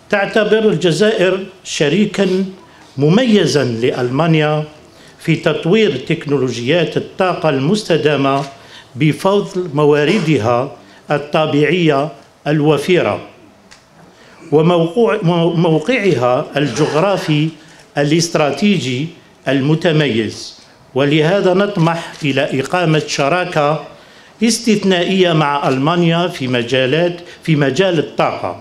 تعتبر الجزائر شريكاً مميزاً لألمانيا في تطوير تكنولوجيات الطاقة المستدامة بفضل مواردها الطبيعية الوفيرة وموقعها الجغرافي الاستراتيجي المتميز. ولهذا نطمح إلى إقامة شراكة استثنائية مع ألمانيا في مجال الطاقة.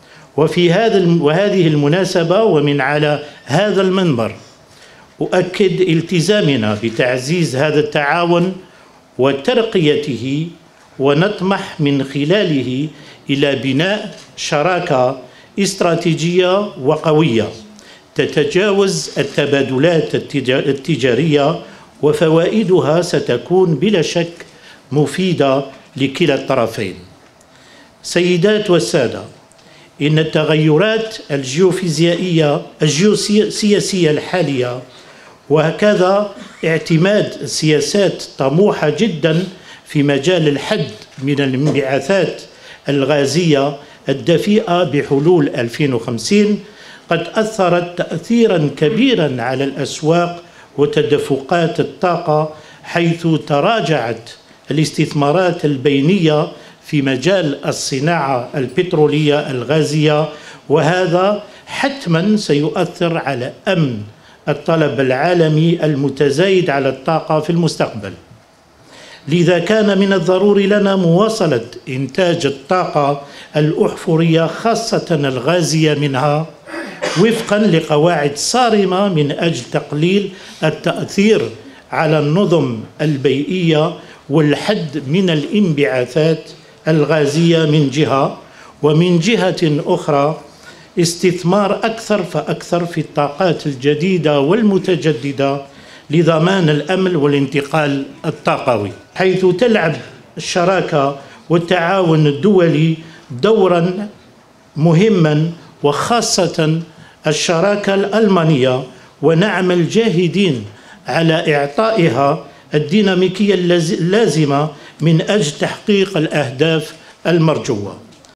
وهذه المناسبة ومن على هذا المنبر أؤكد التزامنا بتعزيز هذا التعاون وترقيته، ونطمح من خلاله إلى بناء شراكة استراتيجية وقوية تتجاوز التبادلات التجارية، وفوائدها ستكون بلا شك مفيدة لكلا الطرفين. سيدات والسادة، إن التغيرات الجيوسياسية الحالية وهكذا اعتماد سياسات طموحة جدا في مجال الحد من الانبعاثات الغازية الدفيئة بحلول 2050 قد أثرت تأثيرا كبيرا على الأسواق وتدفقات الطاقة، حيث تراجعت الاستثمارات البينية في مجال الصناعة البترولية الغازية، وهذا حتما سيؤثر على أمن الطلب العالمي المتزايد على الطاقة في المستقبل. لذا كان من الضروري لنا مواصلة إنتاج الطاقة الأحفورية خاصة الغازية منها وفقا لقواعد صارمة من أجل تقليل التأثير على النظم البيئية والحد من الانبعاثات الغازية من جهة، ومن جهة أخرى استثمار أكثر فأكثر في الطاقات الجديدة والمتجددة لضمان الأمن والانتقال الطاقوي، حيث تلعب الشراكة والتعاون الدولي دورا مهما، وخاصة الشراكة الألمانية، ونعمل جاهدين على إعطائها الديناميكية اللازمة من أجل تحقيق الأهداف المرجوة.